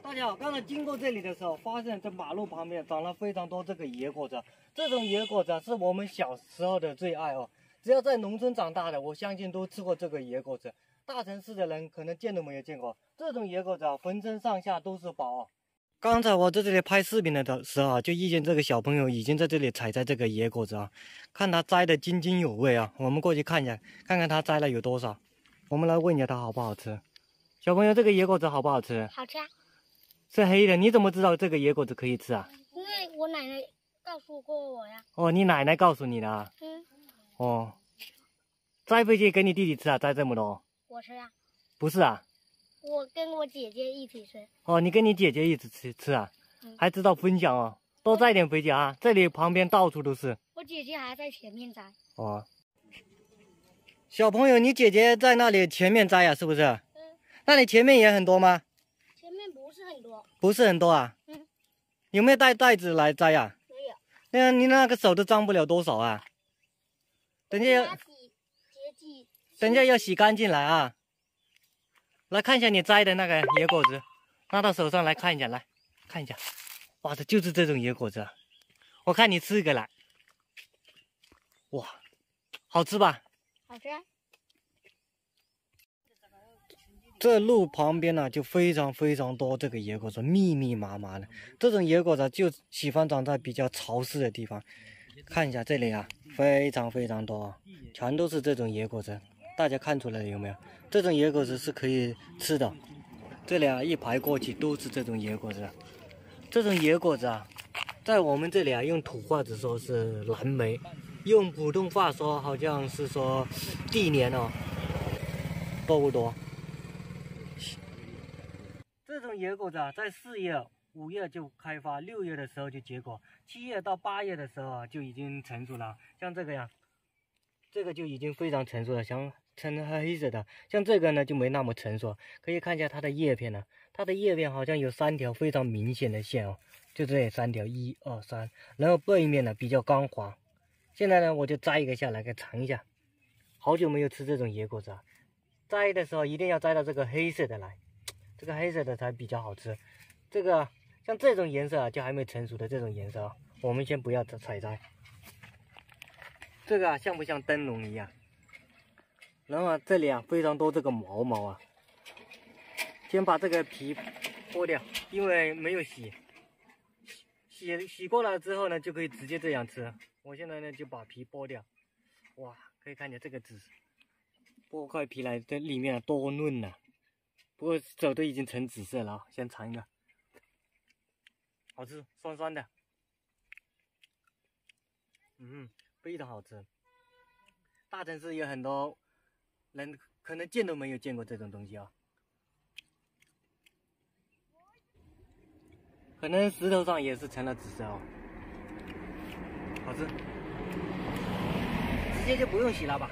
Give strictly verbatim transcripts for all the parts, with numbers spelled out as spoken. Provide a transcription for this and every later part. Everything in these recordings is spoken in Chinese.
大家好，刚才经过这里的时候，发现这马路旁边长了非常多这个野果子。这种野果子是我们小时候的最爱哦。只要在农村长大的，我相信都吃过这个野果子。大城市的人可能见都没有见过。这种野果子啊，浑身上下都是宝哦。刚才我在这里拍视频的时候啊，就遇见这个小朋友已经在这里采摘这个野果子啊，看他摘的津津有味啊。我们过去看一下，看看他摘了有多少。我们来问一下他好不好吃。小朋友，这个野果子好不好吃？ 好吃啊。 是黑的，你怎么知道这个野果子可以吃啊？ 因为我奶奶告诉过我呀。 哦，你奶奶告诉你的啊？ 嗯。 哦，摘回去给你弟弟吃啊？摘这么多？ 我吃啊。 不是啊。 我跟我姐姐一起吃。 哦，你跟你姐姐一起吃吃啊？ 嗯、 还知道分享哦，多摘点回去啊！这里旁边到处都是。 我姐姐还在前面摘。 哦，小朋友，你姐姐在那里前面摘呀、啊？是不是？嗯。那你前面也很多吗？ 前面不是很多。不是很多啊？嗯。有没有带袋子来摘呀、啊？ 没有。 那、啊、你那个手都脏不了多少啊？等下要，等下要洗干净来啊！来看一下你摘的那个野果子，拿到手上来看一下，来看一下。哇，这就是这种野果子，我看你吃一个来。哇，好吃吧？ 好吃啊。 这路旁边呢，就非常非常多这个野果子，密密麻麻的。这种野果子就喜欢长在比较潮湿的地方。看一下这里啊，非常非常多，全都是这种野果子。大家看出来有没有？这种野果子是可以吃的。这里啊，一排过去都是这种野果子。这种野果子啊，在我们这里啊，用土话子说是蓝莓，用普通话说好像是说地莲哦，多不多？这种野果子啊，在四月、五月就开发，六月的时候就结果，七月到八月的时候啊，就已经成熟了。像这个呀，这个就已经非常成熟了，像呈黑色的。像这个呢，就没那么成熟。可以看一下它的叶片呢，它的叶片好像有三条非常明显的线哦，就这里三条，一二三。然后背面呢比较光滑。现在呢，我就摘一个下来给尝一下。好久没有吃这种野果子啊，摘的时候一定要摘到这个黑色的来。这个黑色的才比较好吃，这个像这种颜色啊，就还没成熟的这种颜色啊，我们先不要采摘。这个啊，像不像灯笼一样？然后啊，这里啊非常多这个毛毛啊，先把这个皮剥掉，因为没有洗，洗洗过了之后呢，就可以直接这样吃。我现在呢就把皮剥掉，哇，可以看见这个籽，剥开皮来，这里面多嫩呐、啊！不过手都已经成紫色了啊，先尝一个，好吃，酸酸的，嗯，非常好吃。大城市有很多人可能见都没有见过这种东西啊，可能石头上也是成了紫色哦，好吃，直接就不用洗了吧。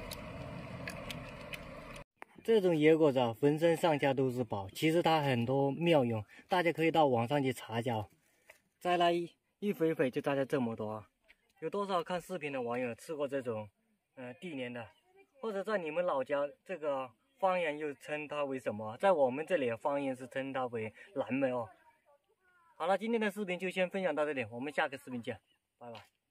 这种野果子啊，浑身上下都是宝，其实它很多妙用，大家可以到网上去查一下哦。摘来一一回回就摘了这么多啊，有多少看视频的网友吃过这种呃地莲的？或者在你们老家这个方言又称它为什么？在我们这里的方言是称它为蓝莓哦。好了，今天的视频就先分享到这里，我们下个视频见，拜拜。